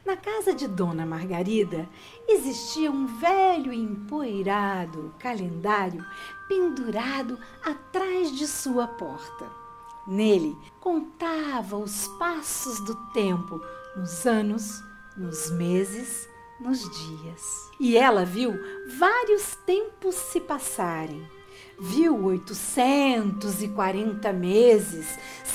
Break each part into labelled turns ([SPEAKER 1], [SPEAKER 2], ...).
[SPEAKER 1] Na casa de Dona Margarida existia um velho e empoeirado calendário pendurado atrás de sua porta. Nele contava os passos do tempo nos anos, nos meses, nos dias. E ela viu vários tempos se passarem. Viu 840 meses,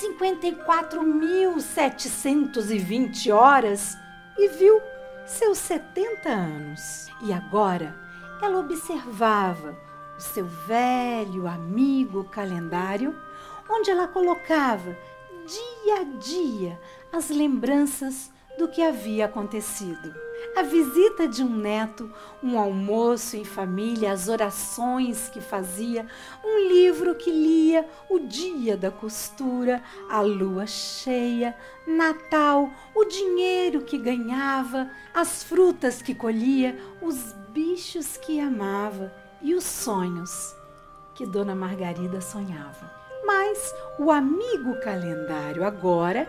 [SPEAKER 1] 54.720 horas e viu seus 70 anos. E agora ela observava o seu velho amigo calendário, onde ela colocava dia a dia as lembranças do que havia acontecido. A visita de um neto, um almoço em família, as orações que fazia, um livro que lia, o dia da costura, a lua cheia, Natal, o dinheiro que ganhava, as frutas que colhia, os bichos que amava e os sonhos que Dona Margarida sonhava. Mas o amigo calendário agora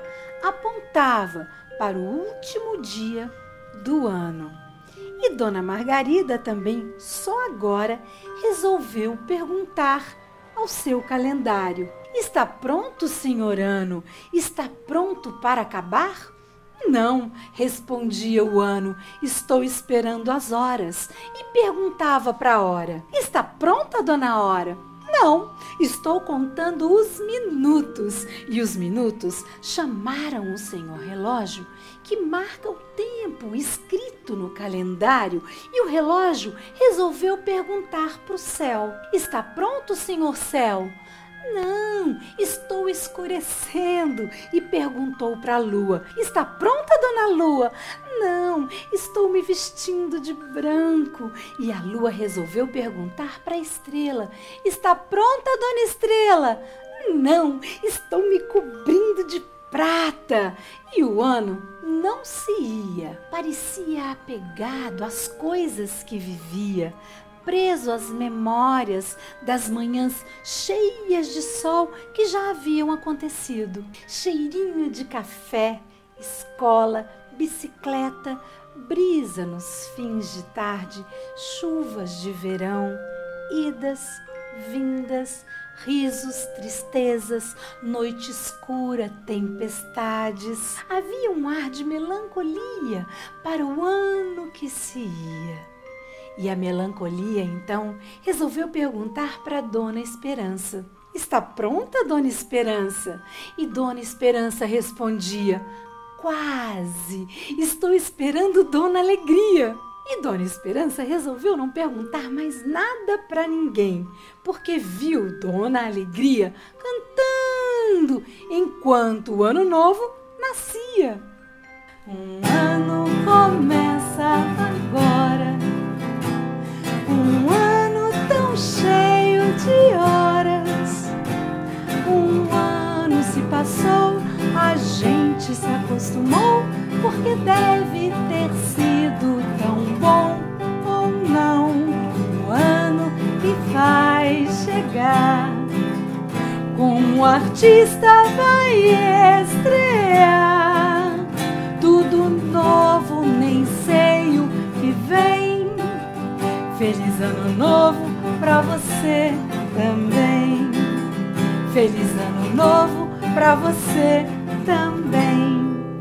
[SPEAKER 1] apontava para o último dia do ano. E Dona Margarida também só agora resolveu perguntar ao seu calendário: está pronto, senhor ano? Está pronto para acabar? Não, respondia o ano, estou esperando as horas. E perguntava para a hora: está pronta, dona Hora? Não, estou contando os minutos. E os minutos chamaram o senhor relógio, que marca o tempo escrito no calendário, e o relógio resolveu perguntar para o céu: está pronto, senhor céu? Não, estou escurecendo. E perguntou para a lua: está pronta, dona lua? Não, estou me vestindo de branco. E a lua resolveu perguntar para a estrela: está pronta, dona estrela? Não, estou me cobrindo de prata. E o ano não se ia, parecia apegado às coisas que vivia, preso às memórias das manhãs cheias de sol que já haviam acontecido. Cheirinho de café, escola, bicicleta, brisa nos fins de tarde, chuvas de verão, idas, vindas, risos, tristezas, noite escura, tempestades. Havia um ar de melancolia para o ano que se ia. E a melancolia, então, resolveu perguntar para Dona Esperança: está pronta, Dona Esperança? E Dona Esperança respondia: quase, estou esperando Dona Alegria. E Dona Esperança resolveu não perguntar mais nada para ninguém, porque viu Dona Alegria cantando enquanto o ano novo nascia. Um ano começa agora, um ano tão cheio de horas. Um ano se passou, a gente se acostumou, porque deve ter sido tão bom ou não. O ano que vai chegar, como o artista vai estrear, tudo novo, nem sei o que vem. Feliz ano novo pra você também. Feliz ano novo pra você também.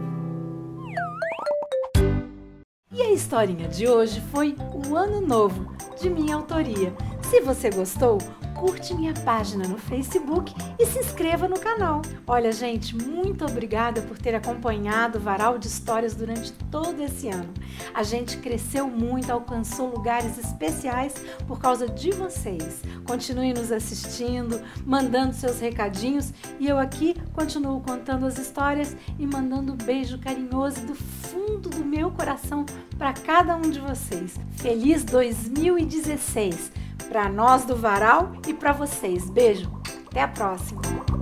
[SPEAKER 1] E a historinha de hoje foi O Ano Novo, de minha autoria. Se você gostou, curte minha página no Facebook e se inscreva no canal. Olha, gente, muito obrigada por ter acompanhado o Varal de Histórias durante todo esse ano. A gente cresceu muito, alcançou lugares especiais por causa de vocês. Continue nos assistindo, mandando seus recadinhos, e eu aqui continuo contando as histórias e mandando um beijo carinhoso do fundo do meu coração para cada um de vocês. Feliz 2016! Para nós do Varal e para vocês. Beijo, até a próxima!